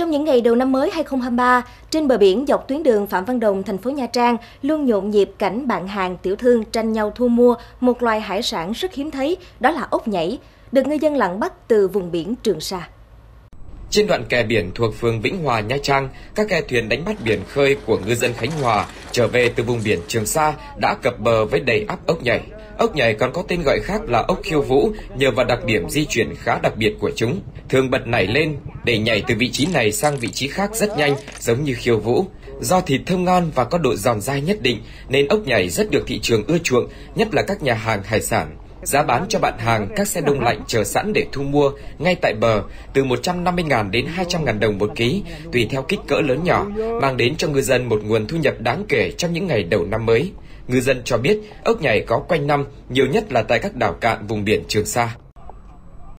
Trong những ngày đầu năm mới 2023, trên bờ biển dọc tuyến đường Phạm Văn Đồng, thành phố Nha Trang luôn nhộn nhịp cảnh bạn hàng tiểu thương tranh nhau thu mua một loài hải sản rất hiếm thấy, đó là ốc nhảy, được ngư dân lặn bắt từ vùng biển Trường Sa. Trên đoạn kè biển thuộc phường Vĩnh Hòa, Nha Trang, các ghe thuyền đánh bắt biển khơi của ngư dân Khánh Hòa trở về từ vùng biển Trường Sa đã cập bờ với đầy ắp ốc nhảy. Ốc nhảy còn có tên gọi khác là ốc khiêu vũ nhờ vào đặc điểm di chuyển khá đặc biệt của chúng, thường bật nảy lên để nhảy từ vị trí này sang vị trí khác rất nhanh, giống như khiêu vũ. Do thịt thơm ngon và có độ giòn dai nhất định nên ốc nhảy rất được thị trường ưa chuộng, nhất là các nhà hàng hải sản. Giá bán cho bạn hàng các xe đông lạnh chờ sẵn để thu mua ngay tại bờ từ 150.000 đến 200.000 đồng một ký, tùy theo kích cỡ lớn nhỏ, mang đến cho ngư dân một nguồn thu nhập đáng kể trong những ngày đầu năm mới. Ngư dân cho biết ốc nhảy có quanh năm, nhiều nhất là tại các đảo cạn vùng biển Trường Sa.